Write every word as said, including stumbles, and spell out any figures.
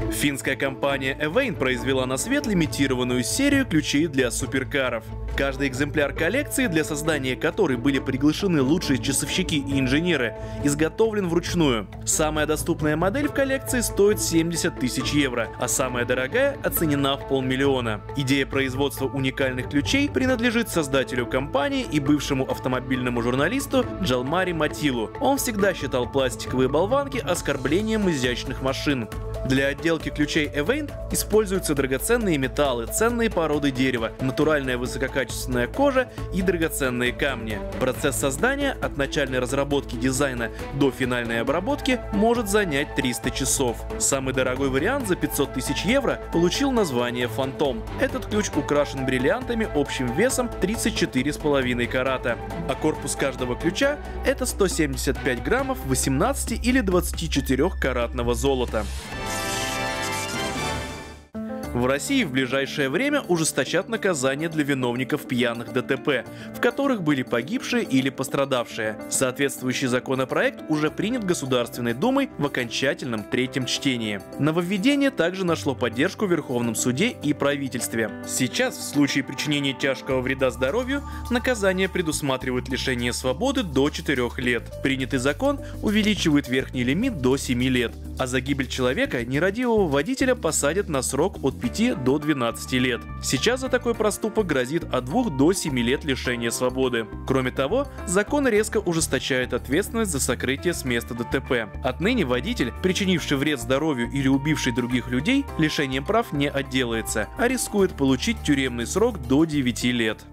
Финская компания Evain произвела на свет лимитированную серию ключей для суперкаров. Каждый экземпляр коллекции, для создания которой были приглашены лучшие часовщики и инженеры, изготовлен вручную. Самая доступная модель в коллекции стоит семьдесят тысяч евро, а самая дорогая оценена в полмиллиона. Идея производства уникальных ключей принадлежит создателю компании и бывшему автомобильному журналисту Джалмари Матилу. Он всегда считал пластиковые болванки оскорблением изящных машин. Для отделки ключей Evain используются драгоценные металлы, ценные породы дерева, натуральная высококачественная кожа и драгоценные камни. Процесс создания от начальной разработки дизайна до финальной обработки может занять триста часов. Самый дорогой вариант за пятьсот тысяч евро получил название Phantom. Этот ключ украшен бриллиантами общим весом тридцать четыре с половиной карата, а корпус каждого ключа — это сто семьдесят пять граммов восемнадцати или двадцати четырёх каратного золота. В России в ближайшее время ужесточат наказание для виновников пьяных ДТП, в которых были погибшие или пострадавшие. Соответствующий законопроект уже принят Государственной Думой в окончательном третьем чтении. Нововведение также нашло поддержку в Верховном суде и правительстве. Сейчас в случае причинения тяжкого вреда здоровью наказание предусматривает лишение свободы до четырёх лет. Принятый закон увеличивает верхний лимит до семи лет, а за гибель человека нерадивого водителя посадят на срок от пяти до двенадцати лет. Сейчас за такой проступок грозит от двух до семи лет лишения свободы. Кроме того, закон резко ужесточает ответственность за сокрытие с места ДТП. Отныне водитель, причинивший вред здоровью или убивший других людей, лишением прав не отделается, а рискует получить тюремный срок до девяти лет.